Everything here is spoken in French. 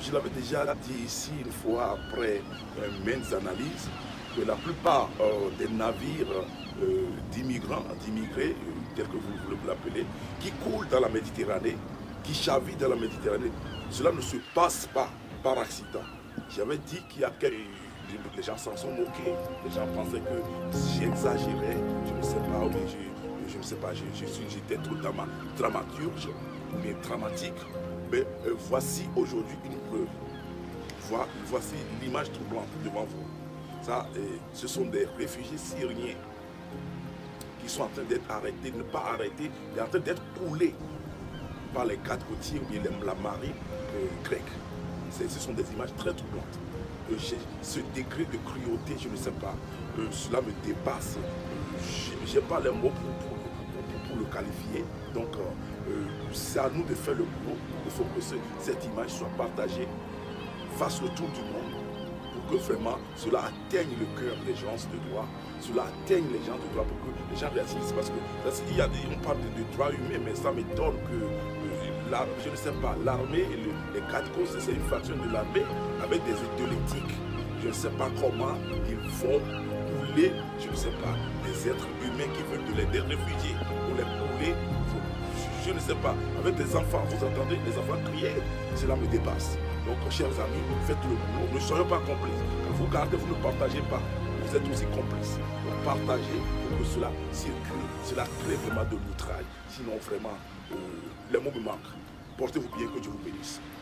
je l'avais déjà dit ici une fois après maintes analyses, que la plupart des navires d'immigrés, tels que vous voulez l'appeler, qui coulent dans la Méditerranée, qui chavillent dans la Méditerranée, cela ne se passe pas par accident. J'avais dit qu'il y a quelques... Les gens s'en sont moqués, les gens pensaient que j'exagérais, je ne sais pas, oui, je ne sais pas, j'étais trop dramaturge ou bien dramatique, mais voici aujourd'hui une preuve. Voici l'image troublante devant vous. Ça, ce sont des réfugiés syriens qui sont en train d'être arrêtés, ne pas arrêtés, mais en train d'être coulés par les gardes côtiers ou bien la marine grecque. Ce sont des images très troublantes. Ce degré de cruauté, je ne sais pas, cela me dépasse. Je n'ai pas les mots pour le qualifier. Donc, c'est à nous de faire le boulot. Il faut que cette image soit partagée, fasse le tour du monde, pour que vraiment cela atteigne le cœur des gens de droit, cela atteigne les gens de droit, pour que les gens réagissent. Parce que on parle de droits humains, mais ça m'étonne que je ne sais pas, l'armée et les quatre causes, c'est une faction de l'armée avec des idéologiques. Je ne sais pas comment ils vont couler, je ne sais pas, des êtres humains qui veulent des réfugiés pour les couler. Je ne sais pas, avec des enfants, vous entendez les enfants crier, cela me dépasse. Donc, chers amis, faites le boulot, ne soyons pas complices. Quand vous gardez, vous ne partagez pas, vous êtes aussi complices. Donc, partagez pour que cela circule, cela crée vraiment de l'outrage. Sinon, vraiment, les mots me manquent. Portez-vous bien, que Dieu vous bénisse.